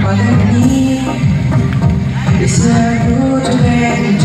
All I need is a road to where